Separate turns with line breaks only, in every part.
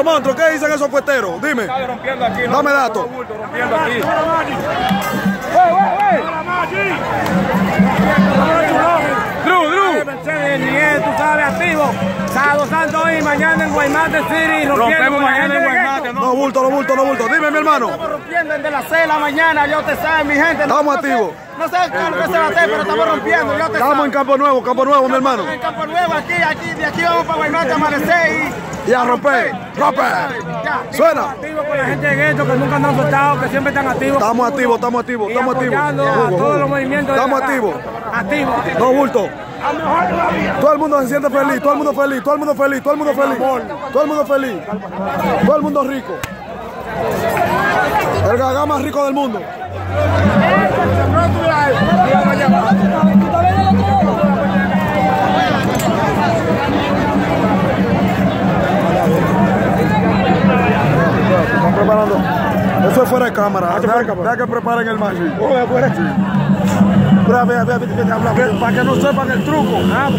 monstruo, ¿qué dicen esos puesteros? Dime.
Rompiendo aquí,
dame datos.
Rompiendo aquí. Tú sabes, activo. Sábado Santo y mañana en Guaymate City. Rompemos mañana en Guaymate.
No bulto. Dime, mi hermano.
Estamos rompiendo desde las 6 de la mañana, ya usted sabe, mi gente.
Estamos activos.
No sé cuál que se va a hacer, pero estamos rompiendo, ya usted sabe.
Estamos en Campo Nuevo, mi hermano.
En Campo Nuevo, de aquí vamos para Guaymate a amanecer
y a romper. Suena.
Activos con la gente de Gueto que nunca nos han soltado, que siempre están activos.
Estamos activos.
Apoyando a todos los movimientos.
Estamos activos. No bulto. Todo el mundo se siente feliz, todo el mundo feliz. Todo el mundo rico. El gagá más rico del mundo. Están preparando. Eso es fuera de cámara. Deja que preparen el macho. Para que no sepan el truco.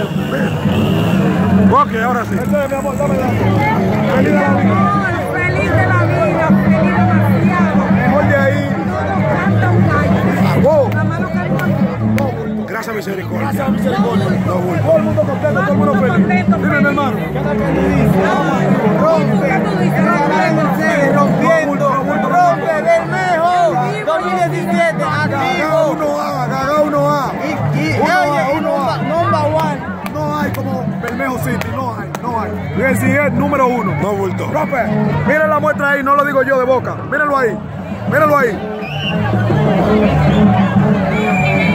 Ok, ahora sí. Mi amor, dame la. Feliz de la vida.
Feliz de la vida, feliz demasiado.
Mejor de ahí.
Canta un gallo. La mano que
Gracias, misericordia. Todo el mundo contento, todo el mundo feliz. Dime, mi hermano.
Rompe Bermejo 2017, activo.
Gaga 1A.
Y number one.
No hay como Bermejo City, no hay. Y el número 1. No bulto. Rompe. Miren la muestra ahí, no lo digo yo de boca. Mírenlo ahí.